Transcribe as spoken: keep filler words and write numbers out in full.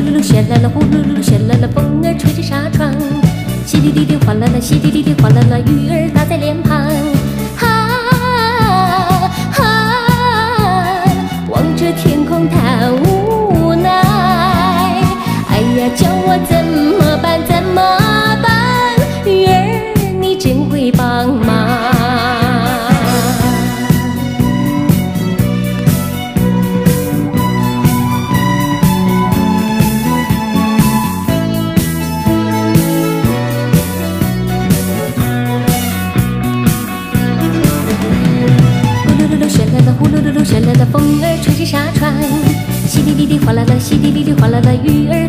噜噜，雪啦啦，呼噜噜噜，雪啦啦，风儿吹着纱窗。淅沥沥沥，哗啦啦，淅沥沥沥，哗啦啦，雨儿打在脸庞。啊啊，望着天空太无奈。哎呀，叫我怎么办？怎么办？雨儿，你真会帮忙。呼噜噜噜，雪啦啦，风儿吹着纱窗。淅沥沥沥，哗啦啦，淅沥沥沥，哗啦啦，雨儿